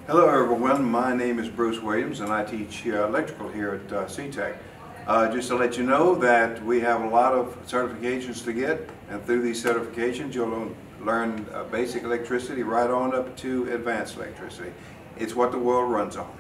Hello everyone, my name is Bruce Williams and I teach electrical here at CTEC. Just to let you know that we have a lot of certifications to get, and through these certifications you'll learn basic electricity right on up to advanced electricity. It's what the world runs on.